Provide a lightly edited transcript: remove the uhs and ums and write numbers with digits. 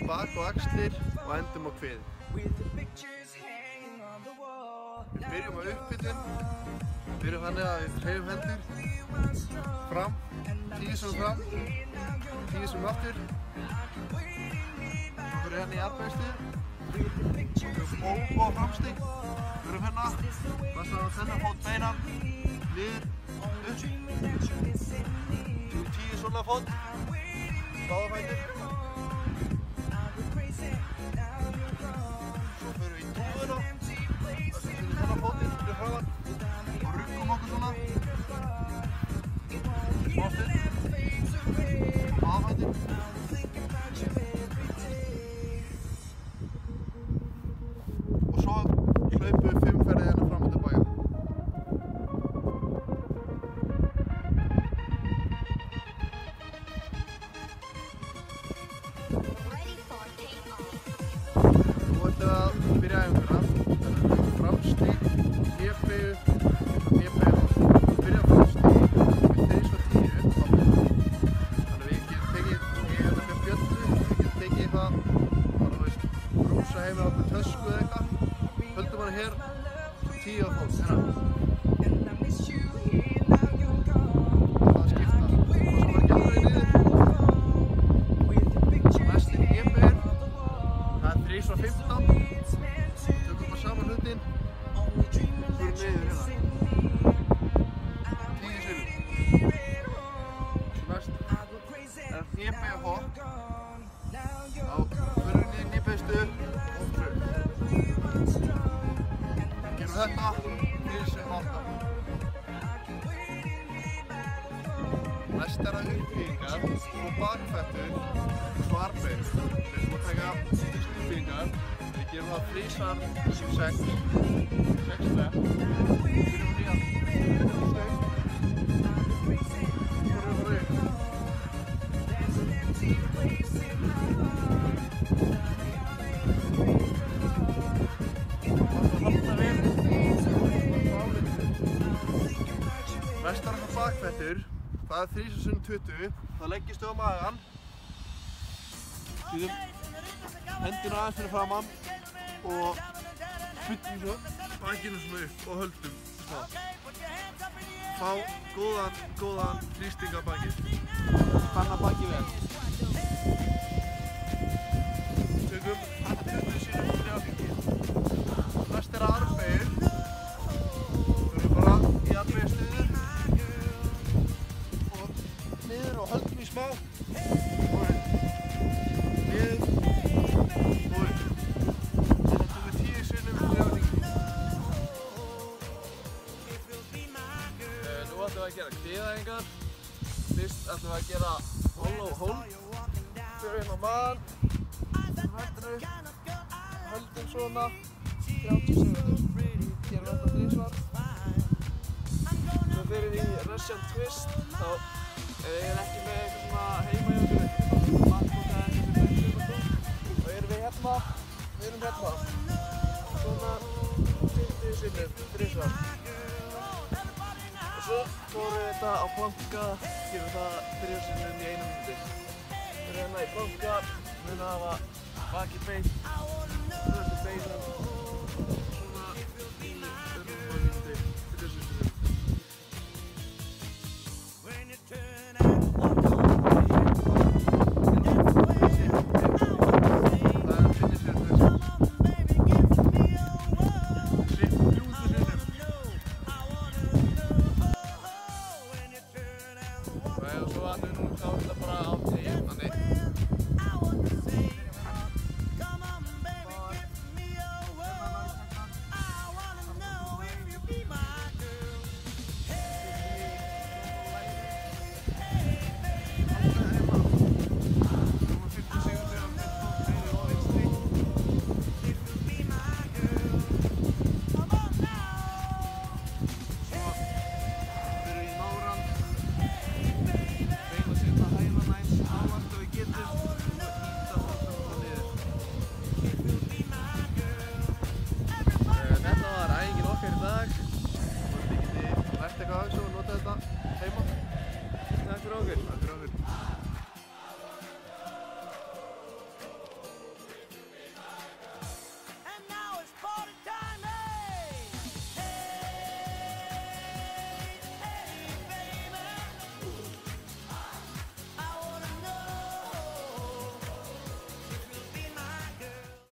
bak og axlir og endum á kviði. Við byrjum á uppbytun. Byrjum þannig að við hreyfum hendur fram, 10 sinnum fram, 10 sinnum aftur. Svo fyrir hérna í armbeygju. Olnboga framstig. Förum hérna, passar að þennan fót beinan, niður, upp. 10 svona fót, báðafætur. Svo förum við í tóðuna, það setjum við þennan fótinn fyrir framan og ruggum okkur svona. Smástund, báðafætur. Og svo hlaupum við 5 ferðir hérna fram og tilbaka. Nú ætlum við að byrja æfinguna. Framstíg, hnébeygju, hnébeygju. Við byrjum framstíg við 3 og 10 á bjöllu. Þannig að við getum tekið hérna með bjöllu, við getum tekið eitthvað, bara þú veist, rúsa heima á tösku eða eitthvað. Höldum hana hér, 10 á fót, hérna. Það skiptar. Og svo var ekki alveg niður. Næsti hnébeygir. Það er 3 og 15. Tökum bara saman hlutinn. Förum niður hérna. 10 sinnum. Svo næst er hnébeygja hopp. Þá förum við niður hnébeygstu og pröfum. Gerum þetta 3 sinnum 8. Næst er það uppbyggingar, svo bakfettur, svo armbeygur. Við ætlum að taka fyrstu uppbyggingar. Við gerum það 3 6 rep. Byrjum nýjan stöng. Förum við upp. Næst er það bakfettur. Það er 3 sinnum 20. Það leggist við á magann. Síðan hendina aðeins fyrir framann og puttum svo bakinu svona upp og höldum smá. Fá góðan þrýsting á bakið. Spanna bakið vel. Tökum þetta 20 sinnum 3 hringi. Næst er það armbeygur. Förum bara í armbeygjustöðu. Niður og höldum í smá og upp, niður og upp. Þetta tökum við 10 sinnum 3 hringi. Nú ætlum við að gera kviðæfingar. Fyrst ætlum við að gera hollow hold. Förum hérna á magann, höndum upp, höldum svona 30 sekúndur. Gerum þetta 3 svar. Svo fyrir við í Russian twist. Ef ég er ekki með eitthvað svona heimajöfnir, þá erum við hérna, svona 50 sinnum, 3 svar. Og svo fórum við þetta á planka, gerum það 3 sinnum í 1 mínútu. Við erum hérna í planka, munum hafa bakið beint, röstu beinum.